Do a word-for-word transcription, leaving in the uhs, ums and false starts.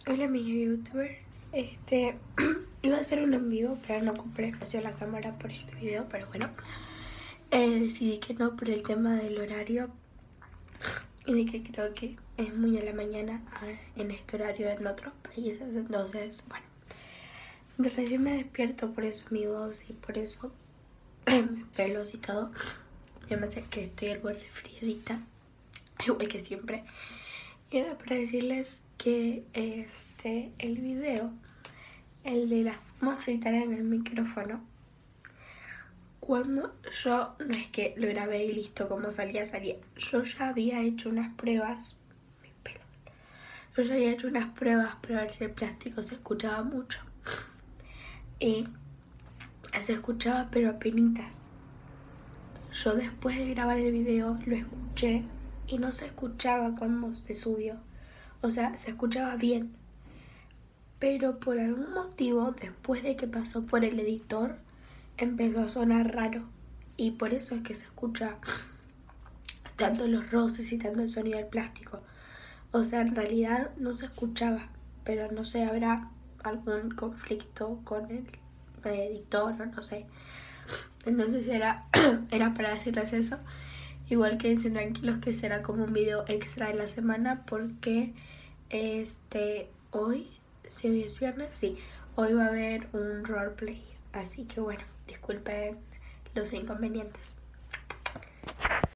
Hola mis youtubers, este iba a hacer un en vivo pero no compré espacio en la cámara por este video, pero bueno, eh, decidí que no por el tema del horario y de que creo que es muy a la mañana en este horario en otros países, entonces bueno, recién me despierto, por eso mi voz y por eso mis pelos y todo. Además es que estoy algo resfriadita, igual que siempre. Y era para decirles que este el video, el de la espuma afeitar en el micrófono, cuando yo, no es que lo grabé y listo, como salía, salía. Yo ya había hecho unas pruebas, perdón, yo ya había hecho unas pruebas para ver si el plástico se escuchaba mucho. Y se escuchaba pero apenitas. Yo después de grabar el video lo escuché y no se escuchaba cuando se subió. O sea, se escuchaba bien. Pero por algún motivo, después de que pasó por el editor, empezó a sonar raro. Y por eso es que se escucha tanto los roces y tanto el sonido del plástico. O sea, en realidad no se escuchaba, pero no sé, habrá algún conflicto con el editor o no sé. Entonces era, era para decirles eso. Igual quédense tranquilos que será como un video extra de la semana, porque este hoy, si hoy es viernes, sí, hoy va a haber un roleplay. Así que bueno, disculpen los inconvenientes.